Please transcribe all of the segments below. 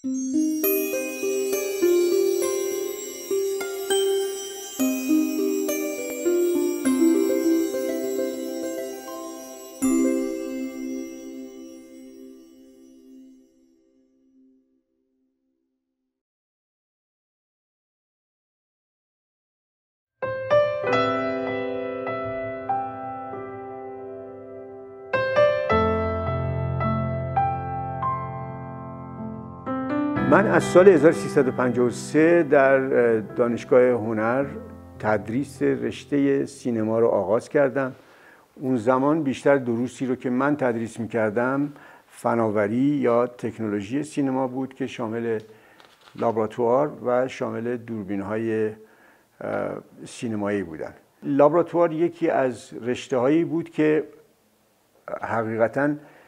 من از سال 1353 در دانشگاه هنر تدریس رشته سینما رو آغاز کردم. اون زمان بیشتر دروسی رو که من تدریس می‌کردم فناوری یا تکنولوژی سینما بود که شامل لابراتوار و شامل دوربین‌های سینمایی بودن. لابراتوار یکی از رشته‌هایی بود که حقیقتاً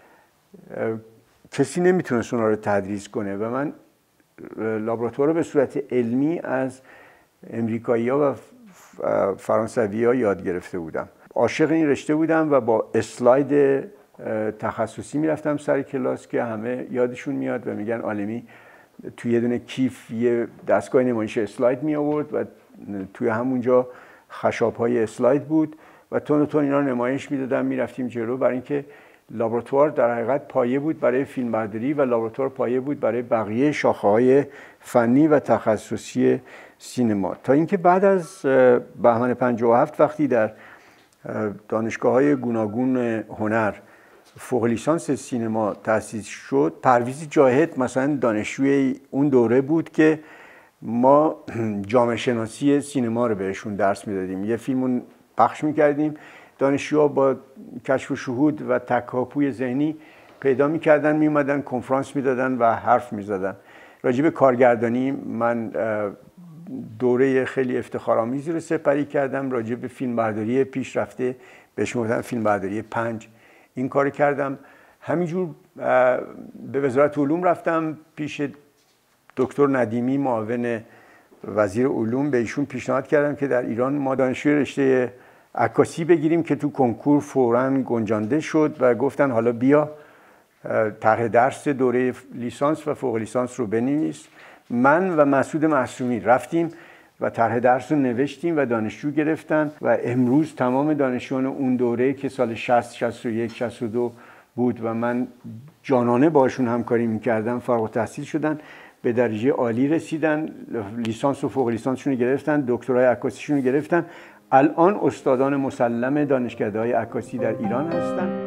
کسی نمیتونست اونا رو تدریس کنه و من لابراتوار رو به صورت علمی از امریکایی‌ها و فرانسوی‌ها یاد گرفته بودم. عاشق این رشته بودم و با اسلاید تخصصی میرفتم سر کلاس که همه یادشون میاد و میگن عالمی توی یه دونه کیف یه دستگاه نمایش اسلاید می آورد و توی همونجا خشاب‌های اسلاید بود و تون اینا نمایش میدادم. میرفتیم جلو برای اینکه لابراتوار در حقیقت پایه بود برای فیلمبرداری و لابراتوار پایه بود برای بقیه شاخه‌های فنی و تخصصی سینما. تا اینکه بعد از بهمن 57 وقتی در دانشگاه‌های گوناگون هنر فوق لیسانس سینما تأسیس شد، پرویز جاهد مثلا دانشجوی اون دوره بود که ما جامعه شناسی سینما رو بهشون درس میدادیم. یه فیلمون پخش میکردیم، دانشجوها با کشف و شهود و تکاپوی ذهنی پیدا میکردن، میومدن کنفرانس میدادن و حرف میزدن. راجع به کارگردانی من دوره خیلی افتخارآمیزی رو سپری کردم. راجع به فیلمبرداری پیشرفته بهش میگفتن فیلمبرداری 5 این کار کردم. همینجور به وزارت علوم رفتم پیش دکتر ندیمی معاون وزیر علوم. به ایشون پیشنهاد کردم که در ایران ما دانشجوی رشته عکاسی بگیریم که تو کنکور فوراً گنجانده شد و گفتن حالا بیا طرح درس دوره لیسانس و فوق لیسانس رو بنویس. من و مسعود معصومی رفتیم و طرح درس رو نوشتیم و دانشجو گرفتن و امروز تمام دانشجویان اون دوره که سال 60 61 62 بود و من جانانه باشون همکاری میکردم فارغ التحصیل شدن، به درجه عالی رسیدن، لیسانس و فوق لیسانسشون رو گرفتن، دکترای عکاسیشون رو گرفتن. الان استادان مسلم دانشکده‌های عکاسی در ایران هستن.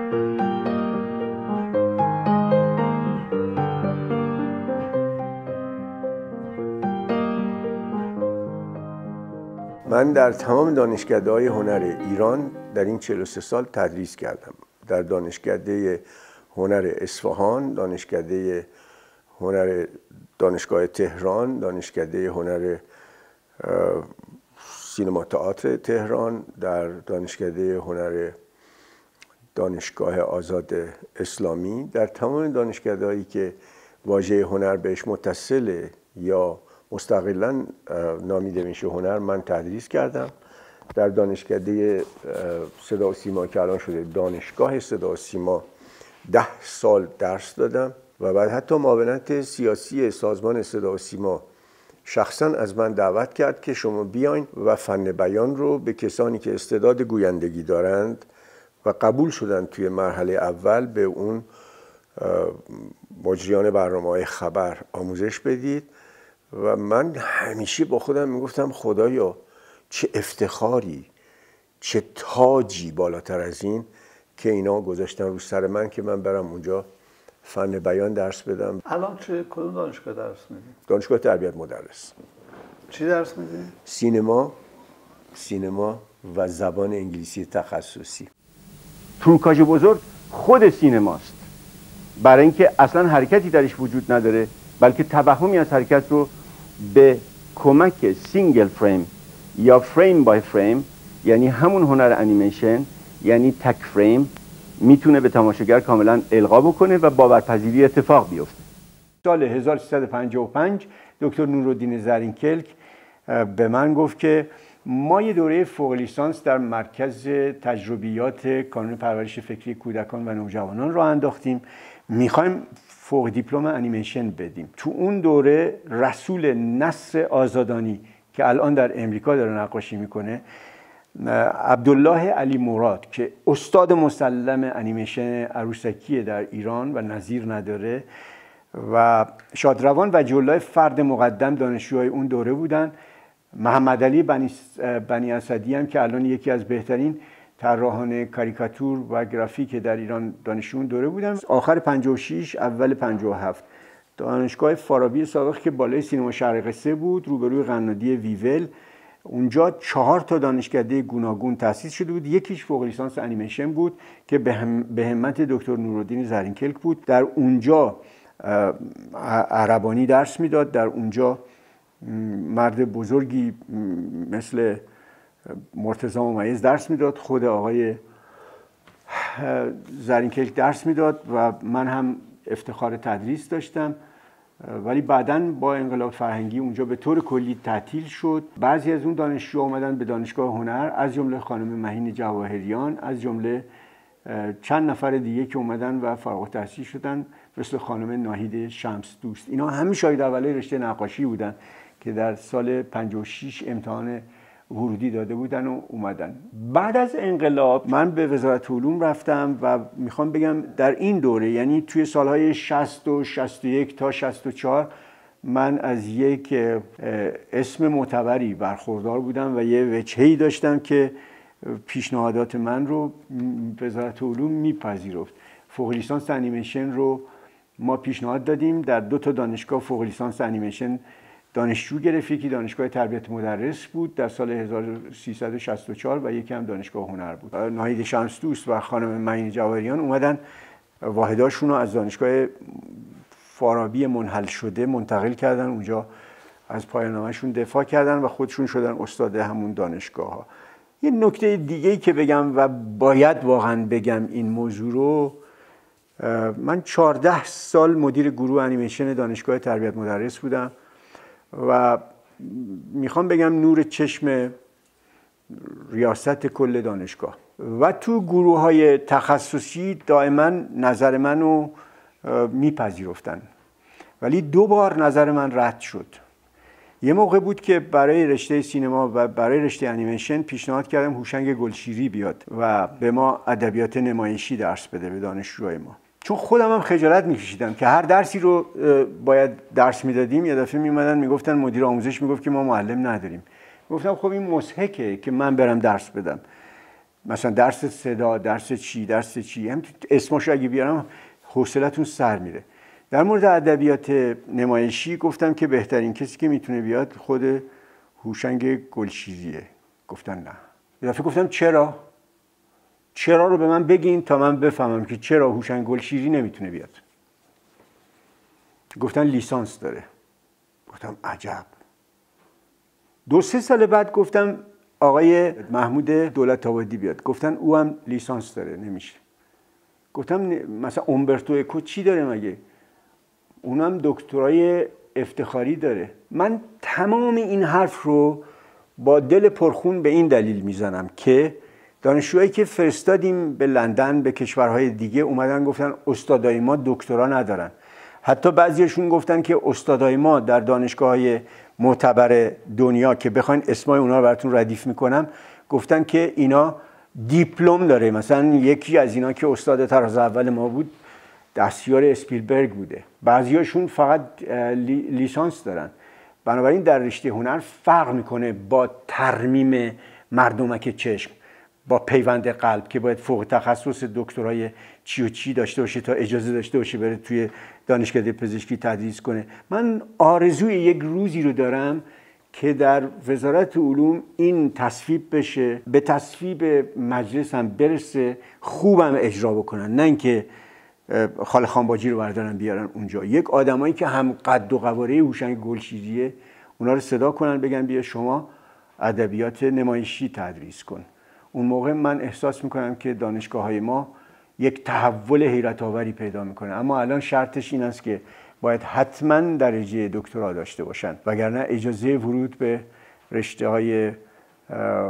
من در تمام دانشکده‌های هنر ایران در این 43 سال تدریس کردم. در دانشکده هنر اصفهان، دانشکده هنر دانشگاه تهران، دانشکده هنر سینما تئاتر تهران، در دانشکده هنر دانشگاه آزاد اسلامی. در تمام دانشکده‌هایی که واژه هنر بهش متصله یا مستقلاً نامیده میشه هنر من تدریس کردم. در دانشکده صدا و سیما که الان شده دانشگاه صدا و سیما 10 سال درس دادم و بعد حتی معاونت سیاسی سازمان صدا و سیما شخصاً از من دعوت کرد که شما بیاین و فن بیان رو به کسانی که استعداد گویندگی دارند و قبول شدن توی مرحله اول به اون مجریان برنامه‌های خبر آموزش بدید. و من همیشه با خودم میگفتم خدایا چه افتخاری، چه تاجی بالاتر از این که اینا گذاشتن رو سر من که من برم اونجا فن بیان درس بدم. الان کدوم دانشگاه درس میدی؟ دانشگاه تربیت مدرس. چی درس میدی؟ سینما و زبان انگلیسی تخصصی. تورکاژ بزرگ خود سینماست، برای اینکه اصلا حرکتی درش وجود نداره بلکه توهمی از حرکت رو به کمک سینگل فریم یا فریم بای فریم، یعنی همون هنر انیمیشن، یعنی تک فریم، میتونه به تماشاگر کاملا القا بکنه و باورپذیری اتفاق بیفته. سال 1355 دکتر نورالدین زرینکلک به من گفت که ما یه دوره فوق لیسانس در مرکز تجربیات کانون پرورش فکری کودکان و نوجوانان را انداختیم میخوایم فوق دیپلم انیمیشن بدیم. تو اون دوره رسول نصر آزادانی که الان در امریکا داره نقاشی میکنه، عبدالله علی مراد که استاد مسلم انیمیشن عروسکی در ایران و نظیر نداره، و شادروان و جلای فرد مقدم دانشجوهای اون دوره بودن. محمد علی بنی اسدی هم که الان یکی از بهترین طراحان کاریکاتور و گرافیک در ایران دانشجو دوره بودن. آخر 56 اول 57 دانشگاه فارابی سابق که بالای سینما شرق قصه بود روبروی قنادی ویول، اونجا 4 تا دانشکده گوناگون تأسیس شده بود. یکیش فوق لیسانس انیمیشن بود که به همت دکتر نورالدین زرینکلک بود. در اونجا عربانی درس میداد، در اونجا مرد بزرگی مثل مرتضی ممیز درس میداد، خود آقای زرینکلک درس میداد و من هم افتخار تدریس داشتم. ولی بعداً با انقلاب فرهنگی اونجا به طور کلی تعطیل شد. بعضی از اون دانشجو اومدن به دانشگاه هنر، از جمله خانم مهین جواهریان، از جمله چند نفر دیگه که اومدن و فارغ التحصیل شدن مثل خانم ناهید شمس دوست. اینا همه شاگرد اولیه رشته نقاشی بودن که در سال 56 امتحان ورودی داده بودن و اومدن. بعد از انقلاب من به وزارت علوم رفتم و میخوام بگم در این دوره، یعنی توی سالهای 60 و 61 تا 64 من از یک اسم معتبری برخوردار بودم و یه وجهه‌ای داشتم که پیشنهادات من رو وزارت علوم میپذیرفت. فوق لیسانس انیمیشن رو ما پیشنهاد دادیم، در 2 تا دانشگاه فوق لیسانس انیمیشن دانشجو گرفت. یکی دانشگاه تربیت مدرس بود در سال 1364 و یکی هم دانشگاه هنر بود. ناهید شمس دوست و خانم مهین جواهریان اومدن واحداشون رو از دانشگاه فارابی منحل شده منتقل کردن اونجا، از پایان‌نامه‌شون دفاع کردن و خودشون شدن استاد همون دانشگاه ها. یه نکته دیگه‌ای که بگم و باید واقعا بگم این موضوع رو، من 14 سال مدیر گروه انیمیشن دانشگاه تربیت مدرس بودم و میخوام بگم نور چشم ریاست کل دانشگاه و تو گروه های تخصصی دائما نظر منو میپذیرفتن، ولی 2 بار نظر من رد شد. یه موقع بود که برای رشته سینما و برای رشته انیمیشن پیشنهاد کردم هوشنگ گلشیری بیاد و به ما ادبیات نمایشی درس بده به دانشجوهای ما، چون خودم هم خجالت میکشیدم که هر درسی رو باید درس میدادیم. یه دفعه میومدن میگفتن مدیر آموزش میگفت که ما معلم نداریم. گفتم خب این مضحکه که من برم درس بدم، مثلا درس صدا، درس چی هم اسمشو اگه بیارم حوصلتون سر میره. در مورد ادبیات نمایشی گفتم که بهترین کسی که میتونه بیاد خود هوشنگ گلشیریه. گفتن نه. یه دفعه گفتم چرا رو به من بگین تا من بفهمم که چرا هوشنگ گلشیری نمیتونه بیاد. گفتن لیسانس داره. گفتم عجب. 2-3 سال بعد گفتم آقای محمود دولت‌آبادی بیاد. گفتن او هم لیسانس داره، نمیشه. گفتم مثلا اومبرتو اکو چی داره مگه؟ اونم دکترای افتخاری داره. من تمام این حرف رو با دل پرخون به این دلیل میزنم که دانشجوهایی که فرستادیم به لندن، به کشورهای دیگه، اومدن گفتن استادای ما دکترا ندارن. حتی بعضیشون گفتن که استادای ما در دانشگاه‌های معتبر دنیا که بخواین اسمای اونا رو براتون ردیف میکنم، گفتن که اینا دیپلم داره. مثلا یکی از اینا که استاد طراز اول ما بود دستیار اسپیلبرگ بوده. بعضیاشون فقط لیسانس دارن. بنابراین در رشته هنر فرق میکنه با ترمیم مردمک چشم، با پیوند قلب که باید فوق تخصص دکترای چی و چی داشته باشه تا اجازه داشته باشه بره توی دانشکده پزشکی تدریس کنه. من آرزوی یک روزی رو دارم که در وزارت علوم این تصویب بشه، به تصویب مجلس هم برسه، خوبم اجرا بکنن، نه اینکه خاله خانباجی رو بردارن بیارن اونجا. یک آدمایی که هم قد و قواره هوشنگ گلشیریه اونا رو صدا کنن بگن بیا شما ادبیات نمایشی تدریس کن. اون موقع من احساس میکنم که دانشگاه‌های ما یک تحول حیرت آوری پیدا میکنه. اما الان شرطش این است که باید حتما درجه دکترا داشته باشن، وگرنه اجازه ورود به رشته‌های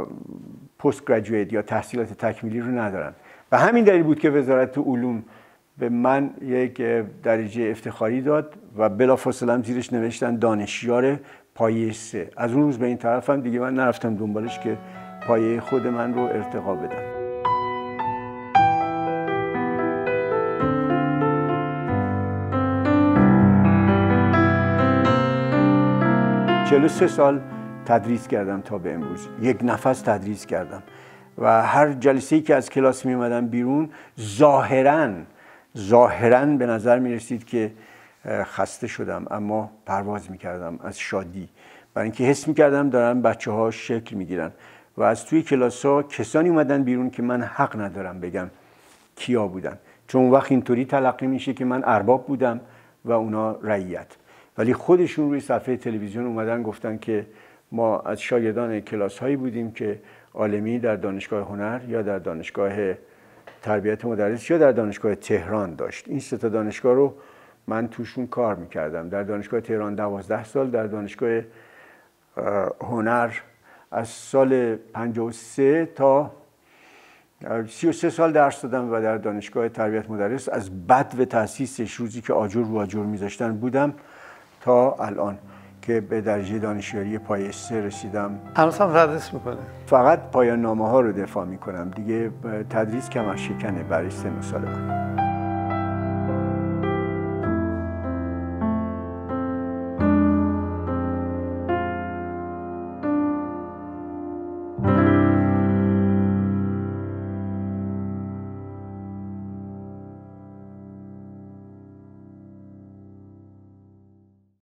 پست گریجویت یا تحصیلات تکمیلی رو ندارن. و همین دلیل بود که وزارت علوم به من یک درجه افتخاری داد و بلافاصله هم زیرش نوشتن دانشیار پایه 3. از اون روز به این طرف هم دیگه من نرفتم دنبالش که پایه خود من رو ارتقا بدم. 43 سال تدریس کردم تا به امروز. یک نفس تدریس کردم و هر جلسه‌ای که از کلاس می اومدم بیرون ظاهراً به نظر می رسید که خسته شدم، اما پرواز می کردم از شادی، برای اینکه حس می کردم دارن بچه‌ها شکل می گیرن و از توی کلاس‌ها کسانی اومدن بیرون که من حق ندارم بگم کیا بودن، چون اون وقت اینطوری تلقی میشه که من ارباب بودم و اونا رعیت. ولی خودشون روی صفحه تلویزیون اومدن گفتن که ما از شاگردان کلاس هایی بودیم که عالمی در دانشگاه هنر یا در دانشگاه تربیت مدرس یا در دانشگاه تهران داشت. این 3 تا دانشگاه رو من توشون کار میکردم. در دانشگاه تهران 12 سال، در دانشگاه هنر از سال 53 تا 33 سال درس دادم و در دانشگاه تربیت مدرس از بدو تأسیسش، روزی که آجر رو آجر میذاشتن، بودم تا الان که به درجه دانشیاری پایه 3 رسیدم. هنوز هم تدریس میکنه؟ فقط پایان نامه ها رو دفاع میکنم دیگه. تدریس کمر شکنه برای سن و سال من.